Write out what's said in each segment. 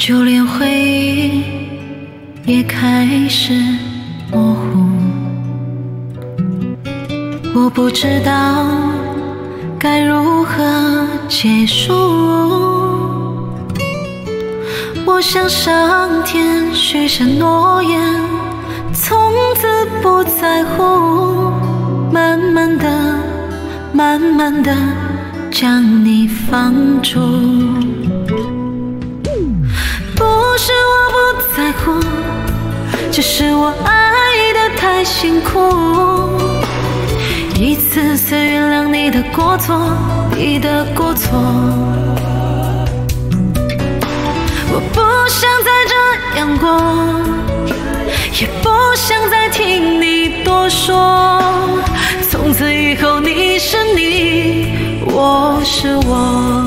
就连回忆也开始模糊。我不知道该如何结束。我向上天许下诺言，从此不在乎。慢慢的，慢慢的将你放逐。不是我不在乎，只是我爱得太辛苦。一次次原谅你的过错，你的过错。我不想再这样过，也不想再听你多说。从此以后，你是你，我是我。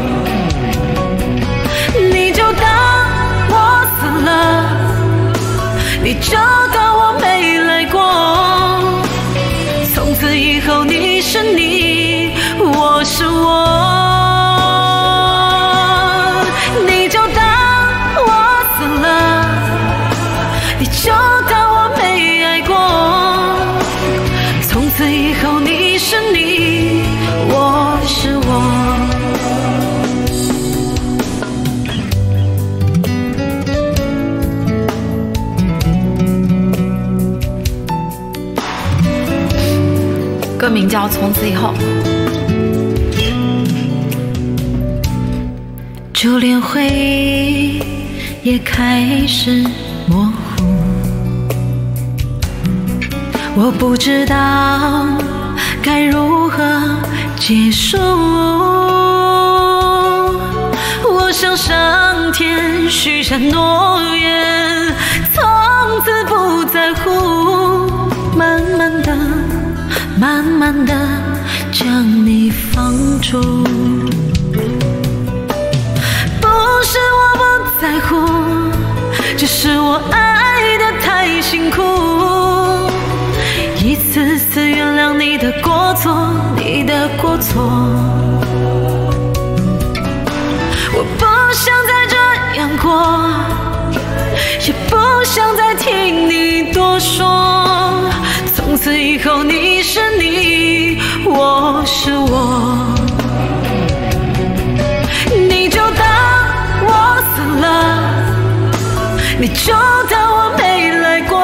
你就当我死了，你就当我没来过。从此以后，你是你，我是我。你就当我死了，你就当我没爱过。从此以后，你是你，我是我。 歌名叫《从此以后》。 就连回忆也开始模糊。我不知道该如何结束。我向上天许下诺言，从此不在乎。慢慢的，慢慢的将你放逐。不是我不在乎，只是我爱得太辛苦。一次次原谅你的过错，你的过错。我不想再这样过，也不想再听你多说。从此以后，你是你，我是我。你就当我死了，你就当我没来过。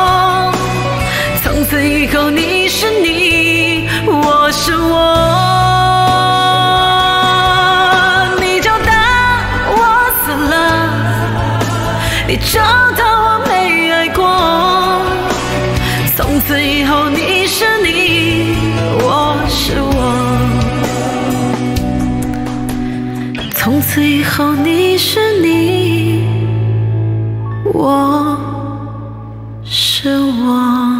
从此以后，你是你，我是我。你就当我死了，你就当我没爱过。从此以后，你是你，我是我。从此以后，你是你，我是我。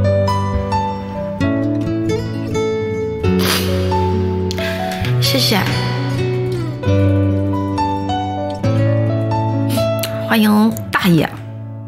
谢谢，欢迎大爷。